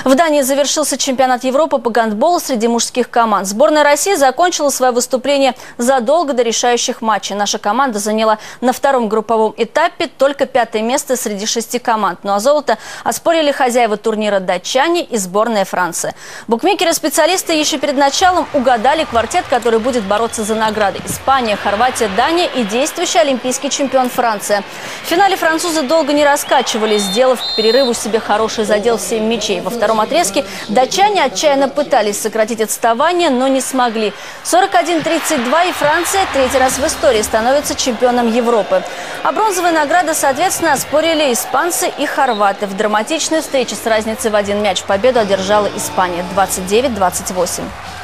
В Дании завершился чемпионат Европы по гандболу среди мужских команд. Сборная России закончила свое выступление задолго до решающих матчей. Наша команда заняла на втором групповом этапе только 5-е место среди 6 команд. Ну а золото оспорили хозяева турнира датчане и сборная Франции. Букмекеры-специалисты еще перед началом угадали квартет, который будет бороться за награды. Испания, Хорватия, Дания и действующий олимпийский чемпион Франция. В финале французы долго не раскачивались, сделав к перерыву себе хороший задел в 7 мячей. Во втором отрезке датчане отчаянно пытались сократить отставание, но не смогли. 41-32, и Франция третий раз в истории становится чемпионом Европы. А бронзовые награды, соответственно, оспорили испанцы и хорваты. В драматичной встрече с разницей в один мяч победу одержала Испания 29-28.